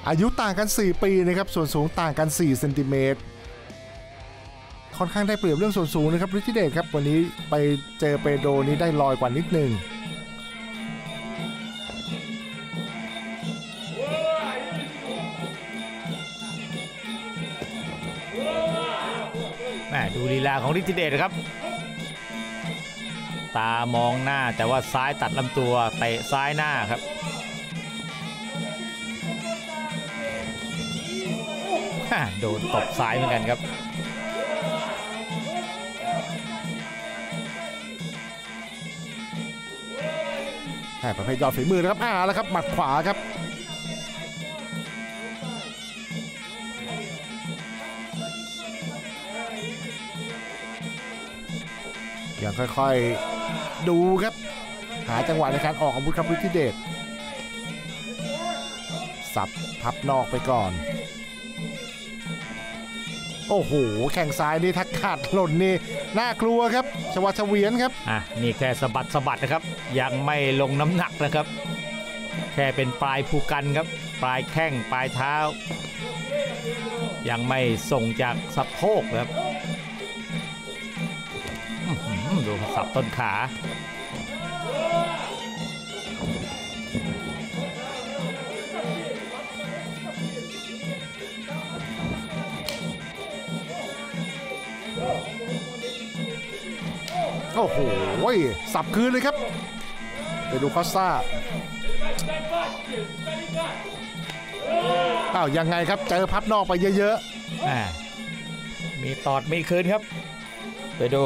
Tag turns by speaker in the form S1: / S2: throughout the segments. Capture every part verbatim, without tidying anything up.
S1: อายุต่างกันสี่ปีนะครับส่วนสูงต่างกันสี่เซนติเมตรค่อนข้างได้เปรียบเรื่องส่วนสูงนะครับฤทธิเดชครับวันนี้ไปเจอเปโดรนี้ได้ลอยกว่านิดนึง
S2: แม่ดูลีลาของฤทธิเดชครับตามองหน้าแต่ว่าซ้ายตัดลำตัวเตะซ้ายหน้าครับโดนตบซ้ายเหมือนกันครับ
S1: แค่ประเภทยอดฝีมือนะครับอ่าแล้วครับหมัดขวาครับยังค่อยๆดูครับหาจังหวะในการออกอาวุธครับฤทธิเดชสับพับนอกไปก่อนโอ้โหแข้งซ้ายนี่ถ้าขาดหล่นนี่น่ากลัวครับชวาชเวียนครับ
S2: อ่ะนี่แค่สะบัดสะบัดนะครับยังไม่ลงน้ำหนักนะครับแค่เป็นปลายภูกันครับปลายแข้งปลายเท้ายังไม่ส่งจากสะโพกครับดูสับต้นขา
S1: โอ้โหสับคืนเลยครับไปดูคอสซ่าอ้าวยังไงครับเจอพับนอกไปเยอะ
S2: ๆมีตอดมีคืนครับไปดู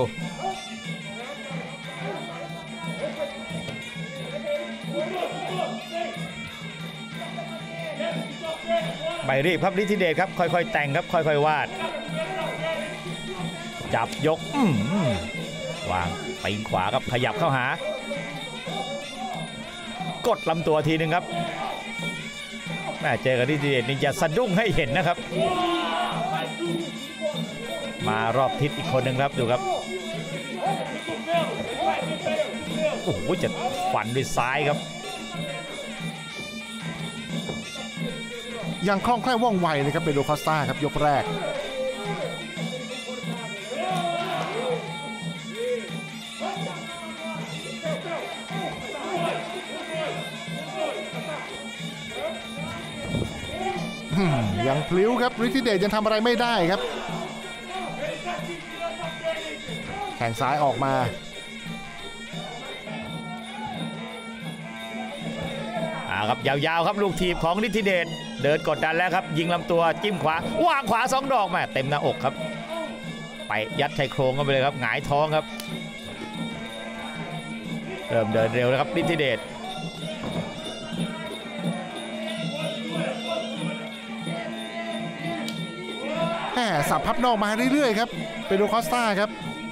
S2: ใบรีบครับฤทธิเดชครับค่อยๆแต่งครับค่อยๆวาดจับยกวางไปขวาครับขยับเข้าหากดลำตัวทีนึงครับแม่เจอกับฤทธิเดชนี่จะสะดุ้งให้เห็นนะครับมารอบทิศอีกคนหนึ่งครับดูครับโอ้โหจะฟันด้วยซ้ายครับ
S1: ยังคล่องแคล่วว่องไวนะครับเปโดรคอสตาครับยกแรกยังพลิ้วครับฤทธิเดชยังทำอะไรไม่ได้ครับแข้งซ้ายออกมา
S2: อ่าครับยาวๆครับลูกทีบของฤทธิเดชเดินกดดันแล้วครับยิงลำตัวจิ้มขวาวางขวาสองดอกแม่เต็มหน้าอกครับไปยัดชายโครงเข้าไปเลยครับหงายท้องครับเริ่มเดินเร็วแล้วครับฤทธิเดช
S1: แหมสับพับนอกมาเรื่อยๆครับเปโดรคอสตาครับ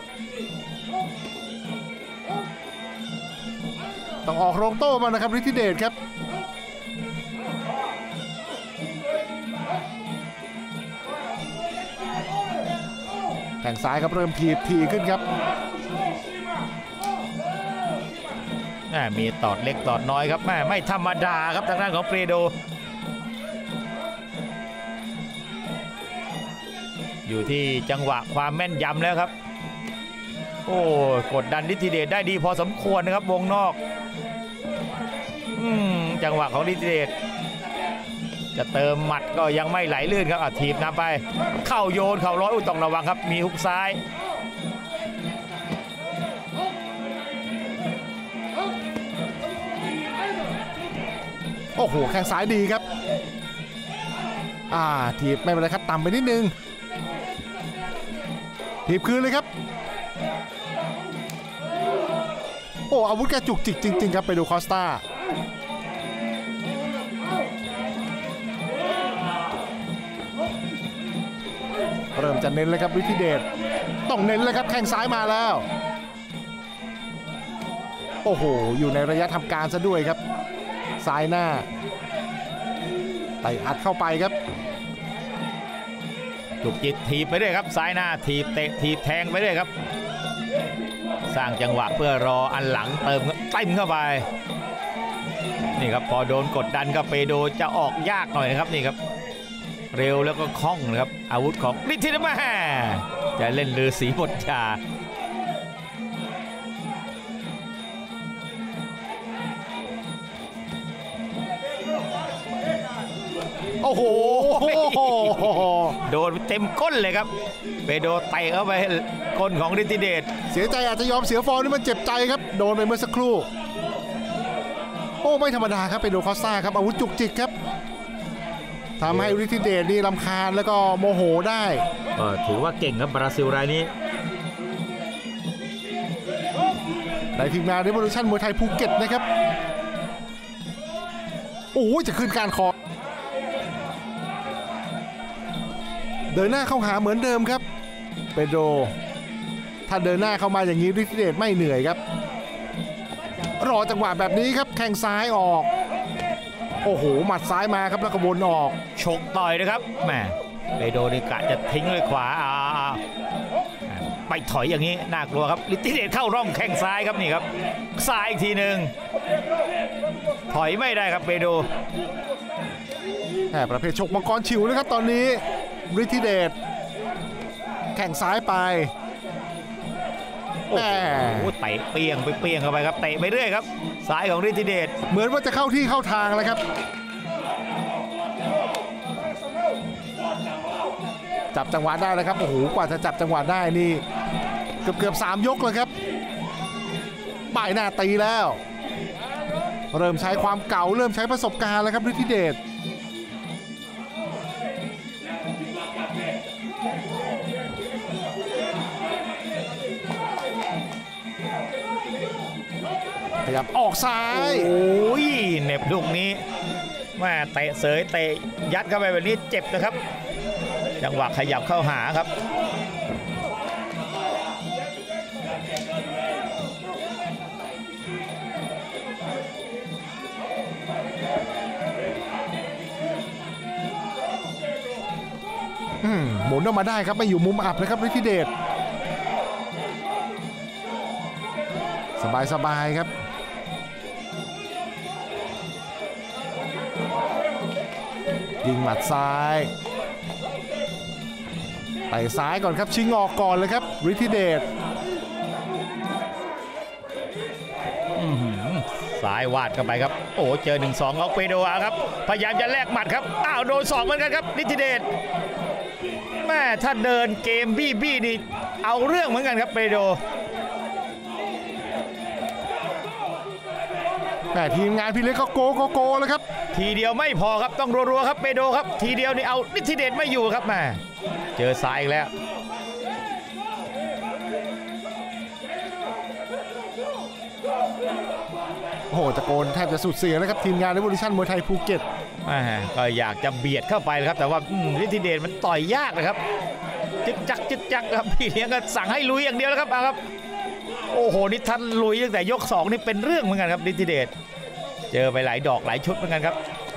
S1: ต้องออกโรงโต้มานะครับฤทธิเดชครับแข้งซ้ายครับเริ่มถีบทีขึ้นครับ
S2: มีตอดเล็กตอดน้อยครับแม่ไม่ธรรมดาครับทางด้านของเปโดรอยู่ที่จังหวะความแม่นยำแล้วครับโอ้กดดันฤทธิเดชได้ดีพอสมควรนะครับวงนอกอืมจังหวะของฤทธิเดชจะเติมหมัดก็ยังไม่ไหลลื่นครับถีบนำไปเข้าโยนเข่าร้อยอุ้ยต้องระวังครับมีฮุกซ้าย
S1: โอ้โหแข้งซ้ายดีครับอ่าถีบไม่เป็นไรครับต่ำไปนิดนึงถีบคืนเลยครับโอ้อาวุธแกจุกจิกจริงๆครับไปดูคอสตาเริ่มจะเน้นเลยครับฤทธิเดชต้องเน้นเลยครับแข้งซ้ายมาแล้วโอ้โหอยู่ในระยะทำการซะด้วยครับซ้ายหน้าไต่อัดเข้าไปครับ
S2: จุกจิตถีบไปด้วยครับซ้ายหน้าถีบเตะถีบแทงไปด้วยครับสร้างจังหวะเพื่อรออันหลังเติมเต็มเข้าไปนี่ครับพอโดนกดดันก็เปโดจะออกยากหน่อยนะครับนี่ครับเร็วแล้วก็คล่องนะครับอาวุธของฤทธิเดชมาจะเล่นฤาษีบทชาโอ้โหโดนเต็มก้นเลยครับเปโดเตะเข้าไปก้นของฤทธิเดช
S1: เสียใจอาจจะยอมเสียฟอร์มนี่มันเจ็บใจครับโดนไปเมื่อสักครู่โอ้ไม่ธรรมดาครับเปโดคอสตาครับอาวุธจุกจิกครับทำให้ฤทธิเดชนี่รำคาญแล้วก็โมโหได้
S3: ก็ถือว่าเก่งครับบราซิลรายนี้
S1: ในทีมงาน Revolution มวยไทยภูเก็ตนะครับโอ้จะขึ้นการคอเดินหน้าเข้าหาเหมือนเดิมครับเปโดถ้าเดินหน้าเข้ามาอย่างนี้ฤทธิเดชไม่เหนื่อยครับรอจังหวะแบบนี้ครับแข้งซ้ายออกโอ้โหหมัดซ้ายมาครับแล้วก็วนออก
S2: ฉกต่อยนะครับแหมเปโดนี่กะจะทิ้งด้วยขวาอ่าไปถอยอย่างนี้น่ากลัวครับฤทธิเดชเข้าร่องแข้งซ้ายครับนี่ครับซ้ายอีกทีหนึ่งถอยไม่ได้ครับเปโด
S1: แหมประเภทฉกมังกรฉิวนะครับตอนนี้ฤทธิเดชแข้งซ้ายไป
S2: โอ้โหเตะเปียงไปเปียงเข้าไปครับเตะไปเรื่อยครับซ้ายของฤทธิเดช
S1: เหมือนว่าจะเข้าที่เข้าทางเลยครับจับจังหวะได้แล้วครับโอ้โหกว่าจะจับจังหวะได้นี่เกือบเกือบสามยกเลยครับบ่ายหน้าตีแล้วเริ่มใช้ความเก่าเริ่มใช้ประสบการณ์แล้วครับฤทธิเดชพยายามออกซ้าย
S2: โอ้ยเน็บลูกนี้แม่เตะเสยเตะยัดเข้าไปแบบนี้เจ็บนะครับจังหวะขยับเข้าหาครับ
S1: หมุนออกมาได้ครับไม่อยู่มุมอับนะครับฤทธิเดชสบายๆครับยิงหมัดซ้ายไปซ้ายก่อนครับชิงออกก่อนเลยครับฤทธิเดช
S2: ซ้ายวาดเข้าไปครับโอ้เจอ หนึ่งสอง ของเปโดครับพยายามจะแลกหมัดครับอ้าวโดนสองเหมือนกันครับฤทธิเดชแม่ถ้าเดินเกมบี้บี้นี่เอาเรื่องเหมือนกันครับเปโด
S1: แต่ทีมงานพี่เล็กก็โกโกโกแล้วครับ
S2: ทีเดียวไม่พอครับต้องรัวๆครับเปโดครับทีเดียวนี่เอาฤทธิเดชไม่อยู่ครับแม่เจอซ้ายอีกแล้ว
S1: โอ้โหตะโกนแทบจะสุดเสียงนะครับทีมงาน Revolution มวยไทยภูเก็ต
S2: ก็อยากจะเบียดเข้าไปครับแต่ว่าฤทธิเดชมันต่อยยากเลยครับจึ๊กจักจึ๊กจักครับพี่เลี้ยงก็สั่งให้ลุยอย่างเดียวแล้วครับครับโอ้โหนี่ท่านลุยตั้งแต่ยกสองนี่เป็นเรื่องเหมือนกันครับฤทธิเดชเจอไปหลายดอกหลายชุดเหมือนกันครับ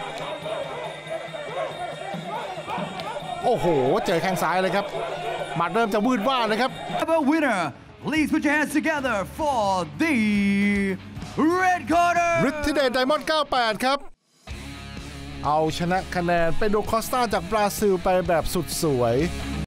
S1: โอ้โหเจอแข้งซ้ายเลยครับหมัดเริ่มจะวืดว่านเลยครับ
S4: winner please put your hands together for the red corner
S1: ฤทธิเดชไดมอนด์เก้าสิบแปดครับเอาชนะคะแนนเปโดคอสตาจากบราซิลไปแบบสุดสวย